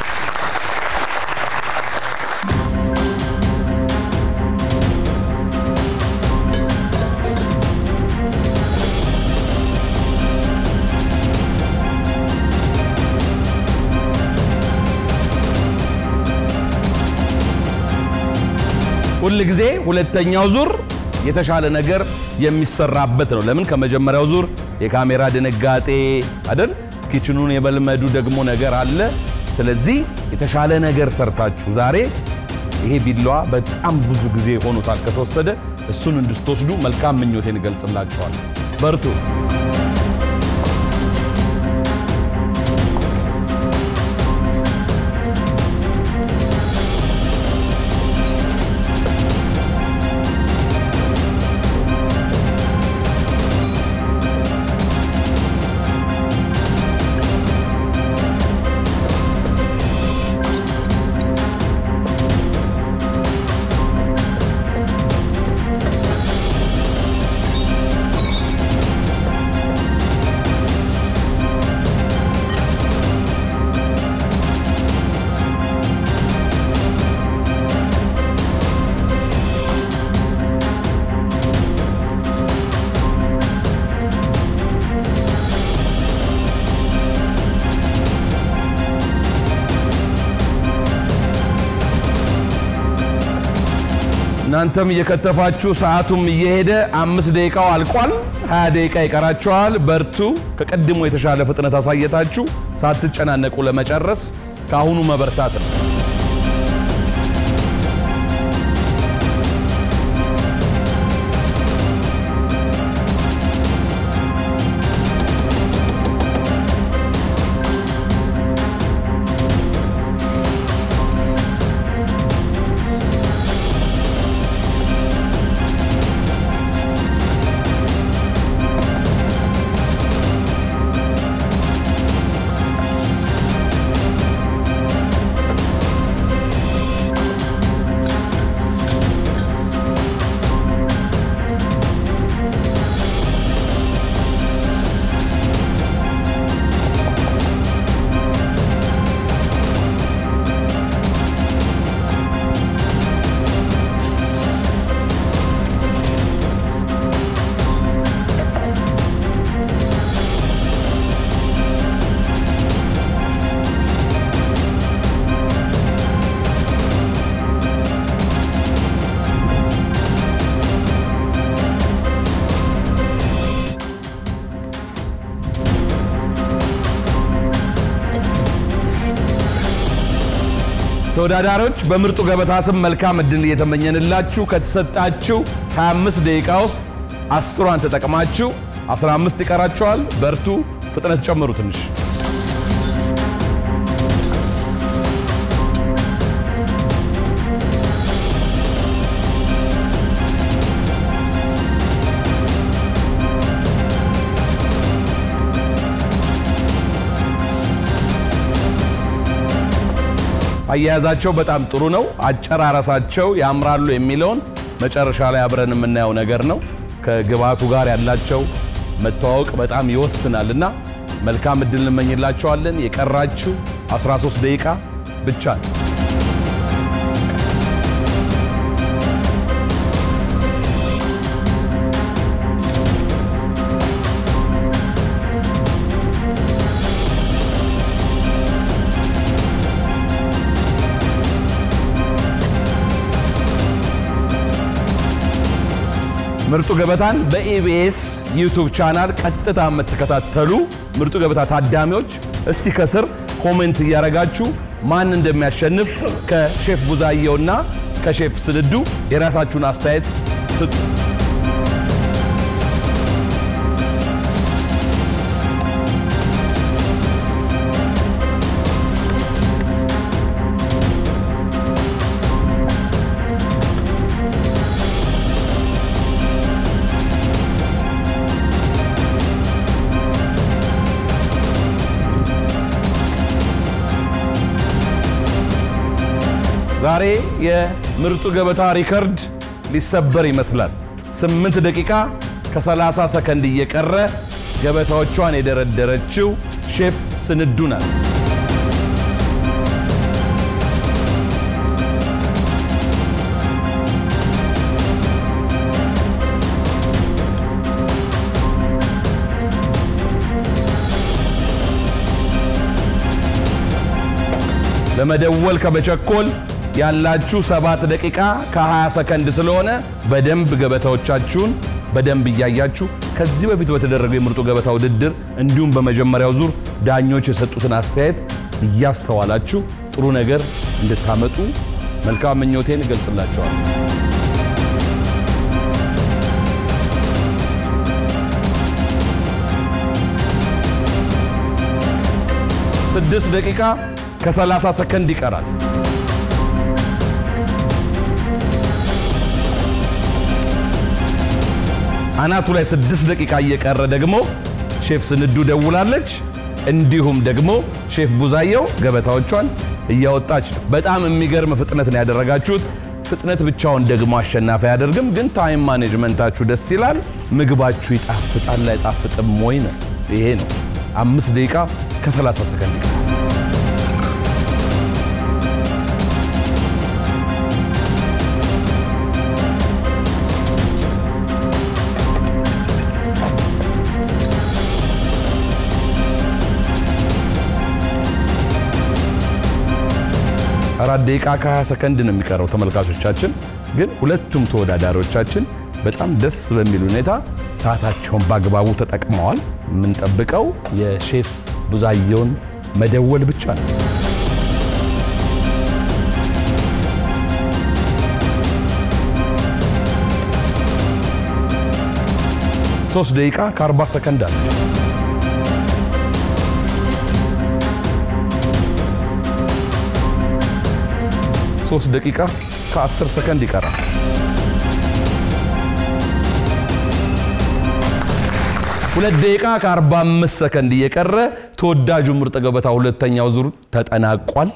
ሁሉ ጊዜ ሁለተኛው ዙር የተሻለ ነገር የሚሰራበት ነው ለምን ከመጀመሪያው ዙር የካሜራ ድንጋጤ አይደል ኪችኑን የበልመዱ ደግሞ ነገር አለ ስለዚህ የተሻለ ነገር ሰርታችሁ ዛሬ ይሄ ቢላዋ በጣም ብዙ ጊዜ ሆኖታል ከተወሰደ እሱን እንድትወስዱ መልካም ምኞቴን ገልጽላችኋለሁ በርቱ እናንተም እየከተፋችሁ ሰዓቱም እየሄደ 5 ደቂቃው አልቋል 20 ደቂቃ ይቀራችኋል በርቱ ከቀድሞ የተሻለ ፍጥነት አሳየታችሁ ሳትጨናነቁ ለመጨረስ ካሁኑ መበርታት ነው ተወዳዳሪዎች በምርጡ ገበታ ስም መልካም እድል እየተመኘንላችሁ ከተሰጣችሁ 25 ደቂቃ ውስጥ 10ን ተጠቅማችሁ 15 ይቀራችኋል። በርቱ፣ ፍጥነት ጨምሩ ትንሽ። አያያዛቸው በጣም ጥሩ ነው። አጨራረሳቸው ያምራሉ የሚለውን መጨረሻ ላይ አብረን የምናየው ነገር ነው። ከግባቱ ጋር ያላቸው መተዋወቅ በጣም ይወስናልና መልካም እድል እንመኝላቸዋለን። የቀራችሁ 13 ደቂቃ ብቻ ነው። ምርጡ ገበታን በኢቢኤስ ዩቲዩብ ቻናል ቀጥታ የምትከታተሉ ምርጡ ገበታ ታዳሚዎች እስቲ ከስር ኮሜንት እያረጋችሁ ማን እንደሚያሸንፍ ከሼፍ ቡዛየውና ከሼፍ ስንዱ የራሳችሁን አስተያየት ስጡ። ዛሬ የምርጡ ገበታ ሪከርድ ሊሰበር ይመስላል። 8 ደቂቃ ከ30 ሰከንድ እየቀረ ገበታዎቿን የደረደረችው ሼፍ ስንዱ ናት። ለመደወል ከመቸኮል ያላችሁ 7 ደቂቃ ከ20 ሰከንድ ስለሆነ በደንብ ገበታዎቻችሁን በደንብ እያያችሁ ከዚህ በፊት በተደረገው የምርጡ ገበታ ውድድር እንዲሁም በመጀመሪያው ዙር ዳኞች የሰጡትን አስተያየት እያስተዋላችሁ ጥሩ ነገር እንድታመጡ መልካም ምኞቴን እገልጽላችኋለሁ። 6 ደቂቃ ከ30 ሰከንድ ይቀራል። አናቱ ላይ 6 ደቂቃ እየቀረ ደግሞ ሼፍ ስንዱ ደውላለች። እንዲሁም ደግሞ ሼፍ ቡዛየው ገበታዎቿን እያወጣች ነው። በጣም የሚገርም ፍጥነት ነው ያደረጋችሁት። ፍጥነት ብቻውን ደግሞ አሸናፊ አያደርግም፣ ግን ታይም ማኔጅመንታችሁ ደስ ይላል። ምግባችሁ ይጣፍጣል አይጣፍጥም ወይ ነው ይሄ ነው። 5 ደቂቃ ከ30 ሰከንድ ይቀራል። አራት ደቂቃ ከ20 ሰከንድ ነው የሚቀረው ተመልካቾቻችን። ግን ሁለቱም ተወዳዳሪዎቻችን በጣም ደስ በሚል ሁኔታ ሰዓታቸውን በአግባቡ ተጠቅመዋል። የምንጠብቀው የሼፍ ቡዛየውን መደወል ብቻ ነው። 3 ደቂቃ ከ40 ሰከንድ አለ። ሶስት ደቂቃ ከ10 ሰከንድ ይቀራል። 2 ደቂቃ ከ45 ሰከንድ እየቀረ ተወዳጁ ምርጥ ገበታ ሁለተኛው ዙር ተጠናቋል።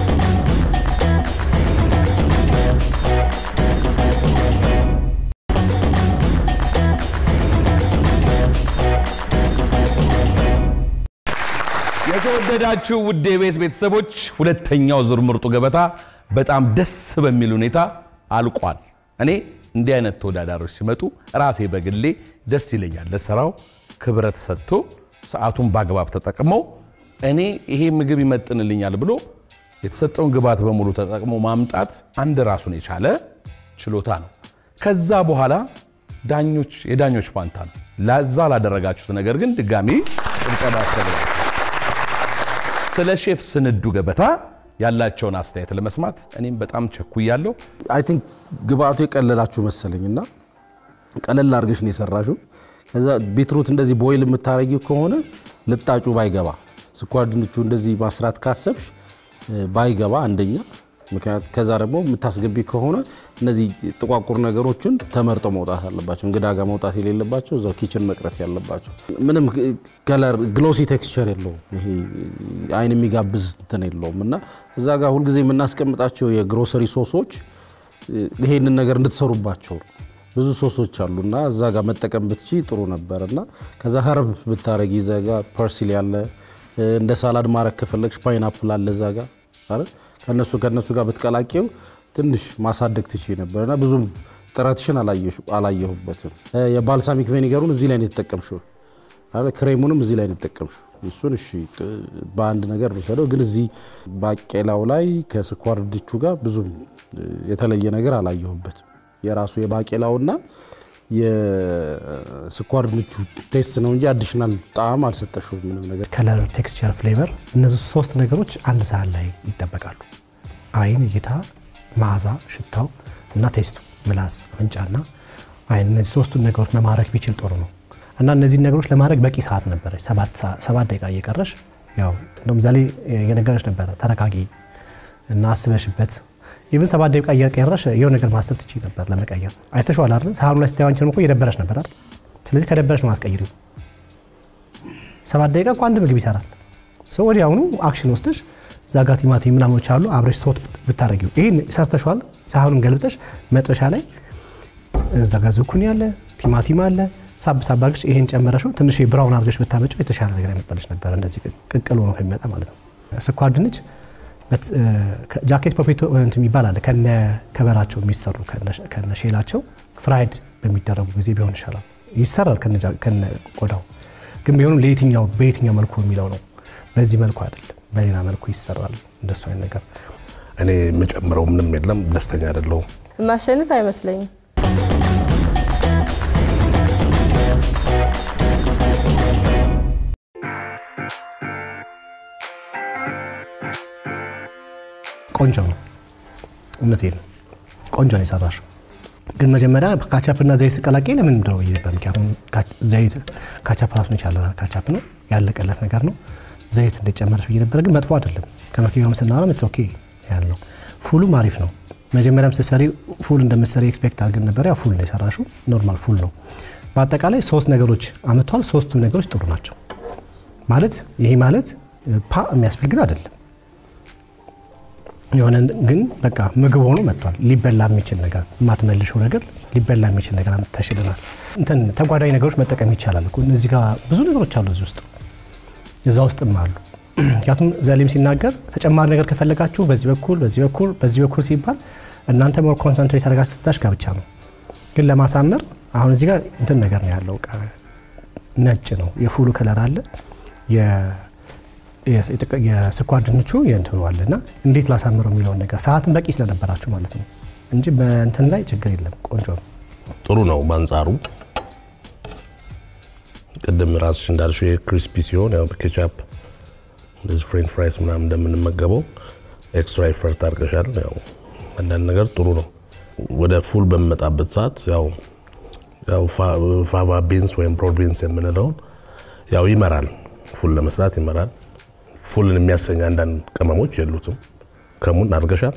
የተወደዳችሁ ውድ የኢቢኤስ ቤተሰቦች ሁለተኛው ዙር ምርጡ ገበታ በጣም ደስ በሚል ሁኔታ አልቋል። እኔ እንዲህ አይነት ተወዳዳሪዎች ሲመጡ ራሴ በግሌ ደስ ይለኛል። ለስራው ክብረት ሰጥቶ ሰዓቱን በአግባብ ተጠቅመው እኔ ይሄ ምግብ ይመጥንልኛል ብሎ የተሰጠውን ግብአት በሙሉ ተጠቅሞ ማምጣት አንድ ራሱን የቻለ ችሎታ ነው። ከዛ በኋላ የዳኞች ፋንታ ነው። ለዛ ላደረጋችሁት ነገር ግን ድጋሚ ጥብቀት አሰብኩ። ስለ ሼፍ ስንዱ ገበታ ያላቸውን አስተያየት ለመስማት እኔም በጣም ቸኩያለሁ። አይ ቲንክ ግብአቱ የቀለላችሁ መሰለኝና ቀለል አድርገሽ ነው የሰራሽው። ከዛ ቢትሩት እንደዚህ ቦይል የምታረጊው ከሆነ ልጣጩ ባይገባ ስኳር ድንቹ እንደዚህ ማስራት ካሰብሽ ባይገባ አንደኛ ምክንያት ከዛ ደግሞ የምታስገቢ ከሆነ እነዚህ ጥቋቁር ነገሮችን ተመርጠው መውጣት አለባቸው። እንግዳ ጋር መውጣት የሌለባቸው እዛው ኪችን መቅረት ያለባቸው። ምንም ከለር ግሎሲ ቴክስቸር የለውም። ይሄ አይን የሚጋብዝ እንትን የለውም እና እዛ ጋር ሁሉ ጊዜ የምናስቀምጣቸው የግሮሰሪ ሶሶች ይሄንን ነገር እንድትሰሩባቸው ብዙ ሶሶች አሉና እዛ ጋር መጠቀም ብትቺ ጥሩ ነበርና ከዛ ሀርብ ብታረጊ እዛ ጋር ፐርሲል ያለ እንደ ሳላድ ማረክ ከፈለግሽ ፓይናፕል አለ እዛ ጋር አይደል ከነሱ ጋር ብትቀላቂው ትንሽ ማሳደግ ትችይ ነበርና ብዙም ጥራትሽን አላየሁበትም። የባልሳሚክ ቬኒገሩን እዚህ ላይ ነው የተጠቀምሽው አይደል ክሬሙንም እዚህ ላይ ነው የተጠቀምሽው። እሱን እሺ በአንድ ነገር ወሰደው ግን እዚህ ባቄላው ላይ ከስኳር ድንቹ ጋር ብዙ የተለየ ነገር አላየሁበትም። የራሱ የባቄላውና የስኳር ድንቹ ቴስት ነው እንጂ አዲሽናል ጣዕም አልሰጠሽውም ምንም ነገር። ከለር፣ ቴክስቸር፣ ፍሌቨር እነዚህ ሶስት ነገሮች አንድ ሳህን ላይ ይጠበቃሉ። አይን፣ እይታ፣ መዓዛ፣ ሽታው እና ቴስቱ ምላስ፣ አፍንጫና አይን እነዚህ ሶስቱን ነገሮች መማረክ ቢችል ጥሩ ነው እና እነዚህ ነገሮች ለማድረግ በቂ ሰዓት ነበር። 7 ደቂቃ እየቀረሽ ያው እንደውም ዛሬ የነገረሽ ነበር ተረጋጊ እና አስበሽበት ኢቭን 7 ደቂቃ እየቀረሽ የሆነ ነገር ማሰብ ትችይ ነበር ለመቀየር። አይተሽዋል አይደል? ሳህኑ ላይ ስታያንቺም እኮ እየደበረሽ ነበር አይደል? ስለዚህ ከደበረሽ ነው ማስቀይሪው። 7 ደቂቃ እኮ አንድ ምግብ ይሰራል። ሰው ወዲያውኑ አክሽን ወስደሽ ዛጋ ቲማቲም ምናምኖች አሉ አብረሽ ሶት ብታረጊው ይሄን ሰርተሽዋል። ሳህኑን ገልብጠሽ መጥበሻ ላይ ዛጋ ዝኩኒ አለ ቲማቲም አለ ሳብ አድርገሽ ይሄን ጨመረሽው ትንሽ ብራውን አድርገሽ ብታመጪው የተሻለ ነገር ያመጣልሽ ነበር። እንደዚህ ቅቅል ሆኖ ከሚመጣ ማለት ነው። ስኳር ድንች ጃኬት ፖቴቶ እንትን ይባላል ከነ ከበራቸው የሚሰሩ ከነ ሼላቸው ፍራይድ በሚደረጉ ጊዜ ቢሆን ይሻላል። ይሰራል ከነ ቆዳው ግን ቢሆንም በየትኛው መልኩ የሚለው ነው። በዚህ መልኩ አይደለም በሌላ መልኩ ይሰራል። እንደሱ አይነት ነገር እኔ የምጨምረው ምንም የለም። ደስተኛ አይደለሁም። ማሸነፍ አይመስለኝም። ቆንጆ ነው እውነቴን ነው። ቆንጆ ነው የሰራሽው። ግን መጀመሪያ ካቻፕና ዘይት ስቀላቀይ ለምን እንደው ይዘበም ምክንያቱም ዘይት ካቻፕ ራሱ ነው ያለው ካቻፕ ነው ያለቀለት ነገር ነው። ዘይት እንደጨመረሽ ብዬ ነበር ግን መጥፎ አይደለም። ከመኪናው መስናራ ነው ኦኬ ያለው። ፉሉም አሪፍ ነው። መጀመሪያም ስትሰሪ ፉል እንደምትሰሪ ኤክስፔክት አድርገን ነበር። ያ ፉል ነው የሰራሽው ኖርማል ፉል ነው። በአጠቃላይ 3 ነገሮች አመጣው። 3ቱም ነገሮች ጥሩ ናቸው ማለት ይሄ ማለት የሚያስብል ግን አይደለም። የሆነ ግን በቃ ምግብ ሆኖ መጥቷል። ሊበላ የሚችል ነገር ማትመልሽው ነገር ሊበላ የሚችል ነገር አምጥተሽልናል። እንትን ተጓዳኝ ነገሮች መጠቀም ይቻላል እኮ እዚህ ጋር ብዙ ነገሮች አሉ እዚህ ውስጥ እዛ ውስጥም አሉ። ምክንያቱም ዘሊም ሲናገር ተጨማሪ ነገር ከፈለጋችሁ በዚህ በኩል ሲባል እናንተ ሞር ኮንሰንትሬት አድርጋችሁ ትታሽ ጋር ብቻ ነው። ግን ለማሳመር አሁን እዚህ ጋር እንትን ነገር ነው ያለው ነጭ ነው የፉሉ ከለር አለ የስኳር ድንቹ የእንትኑ አለና እንዴት ላሳምረው የሚለውን ነገር ሰዓትን በቂ ስለነበራችሁ ማለት ነው እንጂ በእንትን ላይ ችግር የለም። ቆንጆ ነው ጥሩ ነው። ባንጻሩ ቅድም ራስሽ እንዳልሽው የክሪስፒ ሲሆን ያው በኬቻፕ እንደዚህ ፍሬንች ፍራይስ ምናምን እንደምንመገበው ኤክስትራ ኤፈርት አድርገሻል። ያው አንዳንድ ነገር ጥሩ ነው። ወደ ፉል በመጣበት ሰዓት ያው ፋቫ ቢንስ ወይም ብሮድ ቢንስ የምንለው ያው ይመራል። ፉል ለመስራት ይመራል። ፉልን የሚያሰኝ አንዳንድ ቅመሞች የሉትም። ከሙን አድርገሻል።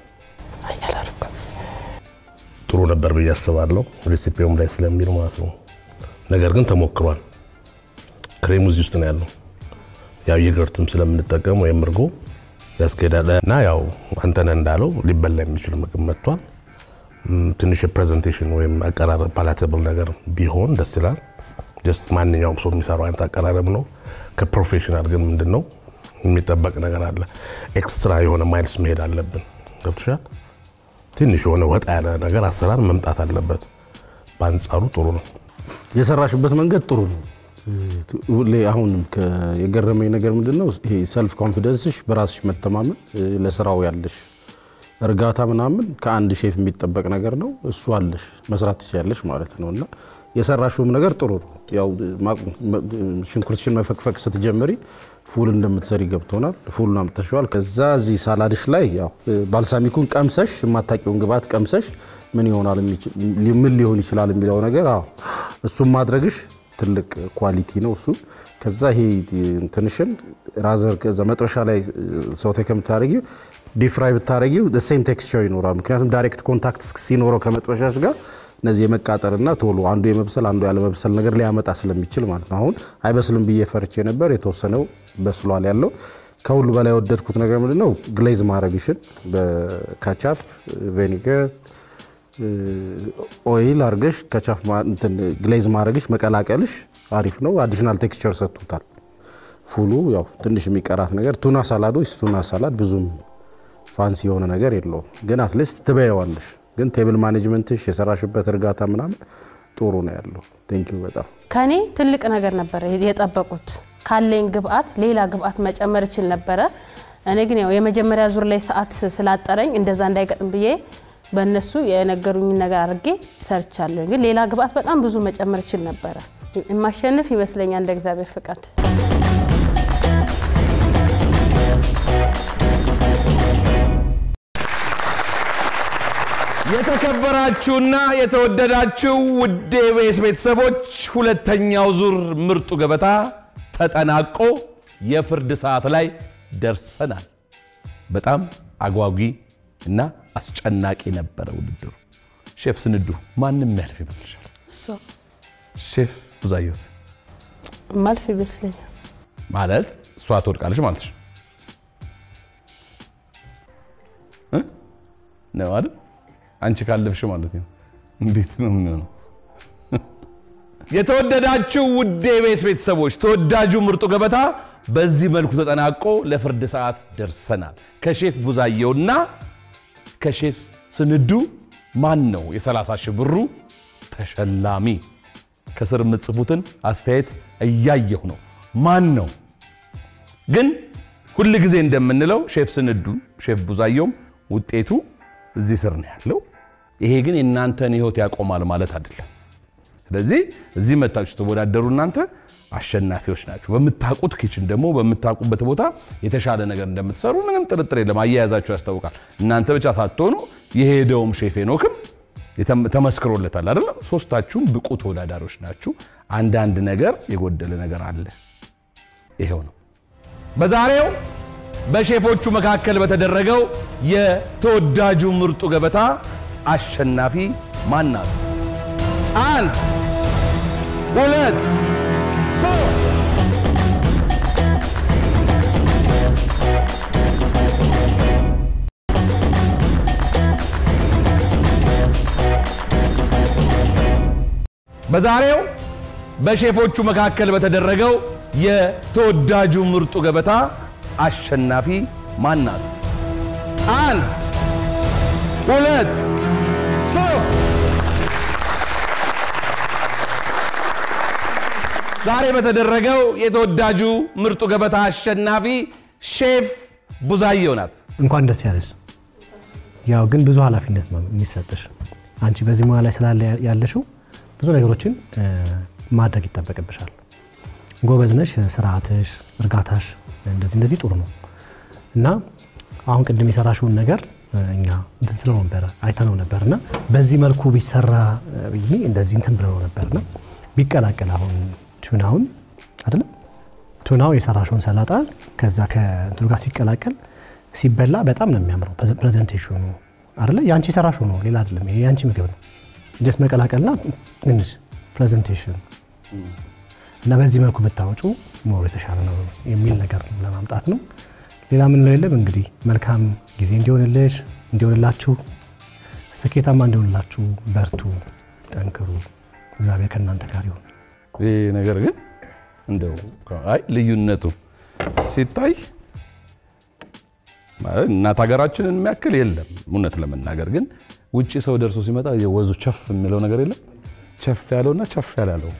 ጥሩ ነበር ብዬ አስባለሁ። ሬሲፒውም ላይ ስለሚል ማለት ነው። ነገር ግን ተሞክሯል። ክሬሙ እዚህ ውስጥ ነው ያለው። ያው የገርትም ስለምንጠቀም ወይም እርጎ ያስኬዳል እና ያው አንተነ እንዳለው ሊበላ የሚችል ምግብ መጥቷል። ትንሽ ፕሬዘንቴሽን ወይም አቀራረብ ፓላተብል ነገር ቢሆን ደስ ይላል። ጀስት ማንኛውም ሰው የሚሰራው አይነት አቀራረብ ነው። ከፕሮፌሽናል ግን ምንድነው የሚጠበቅ ነገር አለ። ኤክስትራ የሆነ ማይልስ መሄድ አለብን። ገብቶሻል? ትንሽ የሆነ ወጣ ያለ ነገር አሰራር መምጣት አለበት። ባንጻሩ ጥሩ ነው የሰራሽበት መንገድ ጥሩ ነው። አሁን የገረመኝ ነገር ምንድነው ይሄ ሰልፍ ኮንፊደንስሽ በራስሽ መተማመን ለስራው ያለሽ እርጋታ ምናምን ከአንድ ሼፍ የሚጠበቅ ነገር ነው። እሱ አለሽ መስራት ትችያለሽ ማለት ነውና የሰራሽውም ነገር ጥሩ ነው ያው ሽንኩርትሽን መፈቅፈቅ ስትጀምሪ ፉል እንደምትሰሪ ገብቶናል ፉሉን አምጥተሽዋል ከዛ እዚ ሳላድሽ ላይ ያው ባልሳሚኩን ቀምሰሽ ማታቂውን ግባት ቀምሰሽ ምን ይሆናል ምን ሊሆን ይችላል የሚለው ነገር አዎ እሱም ማድረግሽ ትልቅ ኳሊቲ ነው እሱ ከዛ ይሄ እንትንሽን ራዘር ከዛ መጥበሻ ላይ ሶቴ ከምታረጊው ዲፕ ፍራይ ብታረጊው the same texture ይኖራል ምክንያቱም ዳይሬክት ኮንታክት ሲኖረው ከመጥበሻሽ ጋር እነዚህ የመቃጠልና ቶሎ አንዱ የመብሰል አንዱ ያለ መብሰል ነገር ሊያመጣ ስለሚችል ማለት ነው አሁን አይበስልም ብዬ ፈርቼ ነበር የተወሰነው በስሏል ያለው ከሁሉ በላይ ወደድኩት ነገር ምንድነው ግሌዝ ማረግሽን በካቻፕ ቪኒገር ኦይል አርገሽ ካቻፕ እንትን ግሌዝ ማረግሽ መቀላቀልሽ አሪፍ ነው አዲሽናል ቴክስቸር ሰጥቷል ፉሉ ያው ትንሽ የሚቀራት ነገር ቱና ሳላድ ብዙም ፋንሲ የሆነ ነገር የለው ግን አትሊስት ትበያዋለሽ ግን ቴብል ማኔጅመንትሽ የሰራሽበት እርጋታ ምናምን ጥሩ ነው ያለው ቴንክ ዩ በጣም ከኔ ትልቅ ነገር ነበር የጠበቁት ካለኝ ግብአት ሌላ ግብአት መጨመር ይችል ነበር እኔ ግን ያው የመጀመሪያ ዙር ላይ ሰዓት ስላጠረኝ እንደዛ እንዳይገጥም ብዬ በእነሱ የነገሩኝ ነገር አድርጌ ሰርቻለሁ ግን ሌላ ግብአት በጣም ብዙ መጨመር ይችል ነበር ማሸነፍ ይመስለኛል እንደ እግዚአብሔር ፍቃድ የተከበራችሁና የተወደዳችሁ ውድ የቤስ ቤተሰቦች ሁለተኛው ዙር ምርጡ ገበታ ተጠናቆ የፍርድ ሰዓት ላይ ደርሰናል በጣም አጓጊ እና አስጨናቂ ነበር ውድድሩ ሼፍ ስንዱ ማንንም ያልፍ ይመስልሻል ሼፍ ቡዛዮስ ማልፍ ይመስለኛል ማለት እሷ ተወድቃለች ማለት ነው አይደል አንቺ ካለፍሽ ማለት ነው እንዴት ነው የሚሆነው የተወደዳችሁ ውድ የቤስ ቤተሰቦች ተወዳጁ ምርጡ ገበታ በዚህ መልኩ ተጠናቆ ለፍርድ ሰዓት ደርሰናል ከሼፍ ቡዛየውና ከሼፍ ስንዱ ማን ነው የ30 ሺህ ብሩ ተሸላሚ ከስር ምጽፉትን አስተያየት እያየሁ ነው ማን ነው ግን ሁሉ ጊዜ እንደምንለው ሼፍ ስንዱ ሼፍ ቡዛየው ውጤቱ እዚህ ስር ነው ያለው ይሄ ግን እናንተን ህይወት ያቆማል ማለት አይደለም ስለዚህ እዚህ መጣችሁ ተወዳደሩ እናንተ አሸናፊዎች ናችሁ በመታቁት ኪችን ደግሞ በመታቁበት ቦታ የተሻለ ነገር እንደምትሰሩ ምንም ጥርጥር የለም አያያዛችሁ ያስታውቃል እናንተ ብቻ ሳትሆኑ የሄደውም ሼፍ ሄኖክም ተመስክሮለታል አይደል ሶስታችሁም ብቁ ተወዳዳሪዎች ናችሁ አንድ ነገር የጎደለ ነገር አለ ይሄው ነው በዛሬው በሼፎቹ መካከል በተደረገው የተወዳጁ ምርጡ ገበታ አሸናፊ ማን ናት 1 2 3 በዛሬው በሼፎቹ መካከል በተደረገው የተወዳጁ ምርጡ ገበታ አሸናፊ ማን ናት 1 2 3 ዛሬ በተደረገው የተወዳጁ ምርጡ ገበታ አሸናፊ ሼፍ ቡዛየው ናት እንኳን ደስ ያለሽ ያው ግን ብዙ ኃላፊነት ነው የሚሰጥሽ አንቺ በዚህ ሙያ ላይ ስላለ ያለሽው ብዙ ነገሮችን ማድረግ ይተበቀብሻል ጎበዝ ነሽ ስርዓትሽ እርጋታሽ እንደዚህ ጥሩ ነው እና አሁን ቅድም የሰራሽውን ነገር እኛ እንትን ስለሆነ ነበር አይተነው ነበርና በዚህ መልኩ ቢሰራ ብዬ እንደዚህ እንትን ብለው ነበርና ቢቀላቀል አሁን ቱናውን አይደል ቱናው የሰራሽውን ሰላጣ ከዛ ከእንትኑ ጋር ሲቀላቀል ሲበላ በጣም ነው የሚያምረው ፕሬዘንቴሽኑ አይደል ያንቺ ሰራሽው ነው ሌላ አይደለም ይሄ ያንቺ ምግብ ነው ደስ መቀላቀልና ትንሽ ፕሬዘንቴሽን እና በዚህ መልኩ ብታወጩ ሞር የተሻለ ነው የሚል ነገር ለማምጣት ነው ሌላ ምን ነው የለም እንግዲህ መልካም ጊዜ እንዲሆንላችሁ ስኬታማ እንዲሆንላችሁ በርቱ ጠንክሩ እግዚአብሔር ከእናንተ ጋር ይሁን ይሄ ነገር ግን እንደው አይ ልዩነቱ ሲታይ እናት ሀገራችንን የሚያክል የለም እውነት ለመናገር ግን ውጪ ሰው ደርሶ ሲመጣ የወዙ ቸፍ የሚለው ነገር የለም ቸፍ ያለውና ቸፍ ያላለው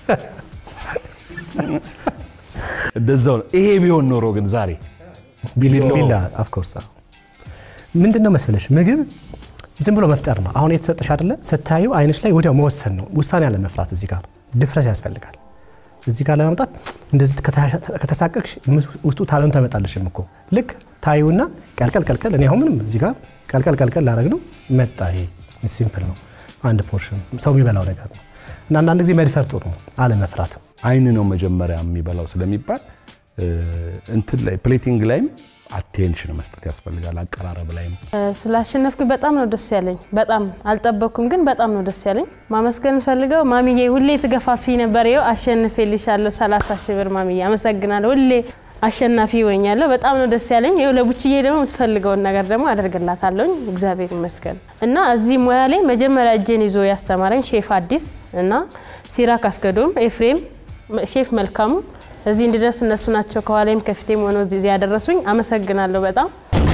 እንደዛው ይሄ ቢሆን ኖሮ ግን ዛሬ ቢላ ኦፍ ኮርስ ምንድነው መሰለሽ ምግብ ዝም ብሎ መፍጠር ነው አሁን የተሰጠሽ አይደለ ስታዩ አይንሽ ላይ ወዲያው መወሰን ነው ውሳኔ ያለ መፍራት እዚህ ጋር ድፍረት ያስፈልጋል እዚህ ጋር ለማምጣት እንደዚህ ከተሳቀቅሽ ውስጡ ታለም ተመጣለሽም እኮ ልክ ታዩና ቀልቀል እኔ አሁን ምንም እዚህ ጋር ቀልቀል ላረግ ነው መጣ ይሄ ሲምፕል ነው አንድ ፖርሽን ሰው የሚበላው ነገር ነው እና አንዳንድ ጊዜ መድፈር ጥሩ ነው አለ መፍራት አይን ነው መጀመሪያ የሚበላው ስለሚባል እንትን ላይ ፕሌቲንግ ላይ አቴንሽን መስጠት ያስፈልጋል አቀራረብ ላይ ስላሸነፍኩ በጣም ነው ደስ ያለኝ በጣም አልጠበቅኩም ግን በጣም ነው ደስ ያለኝ ማመስገን ፈልገው ማሚዬ ሁሌ ትገፋፊ ነበር ይው አሸንፌልሻለሁ 30,000 ብር ማሚዬ አመሰግናለሁ ሁሌ አሸናፊ ሆኛለሁ በጣም ነው ደስ ያለኝ ይው ለቡችዬ ደግሞ የምትፈልገው ነገር ደግሞ አደርግላታለሁ እግዚአብሔር ይመስገን እና እዚህ ሙያ ላይ መጀመሪያ እጄን ይዞ ያስተማረኝ ሼፍ አዲስ እና ሲራክ አስገዶም ኤፍሬም ሼፍ መልካሙ እዚህ እንድደርስ እነሱ ናቸው ከኋላም ከፊቴም ሆነው እዚህ ያደረሱኝ አመሰግናለሁ በጣም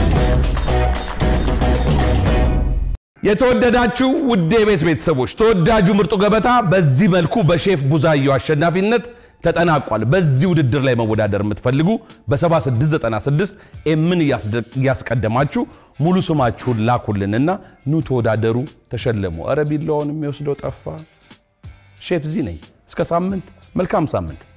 የተወደዳችሁ ውድ የቤት ቤተሰቦች ተወዳጁ ምርጡ ገበታ በዚህ መልኩ በሼፍ ቡዛዮ አሸናፊነት ተጠናቋል በዚህ ውድድር ላይ መወዳደር የምትፈልጉ በ7696 ኤምን ያስቀደማችሁ ሙሉ ስማችሁን ላኩልንና ኑ ተወዳደሩ ተሸለሙ አረቢላውን የሚወስደው ጠፋ ሼፍ ዚ ነኝ እስከ ሳምንት መልካም ሳምንት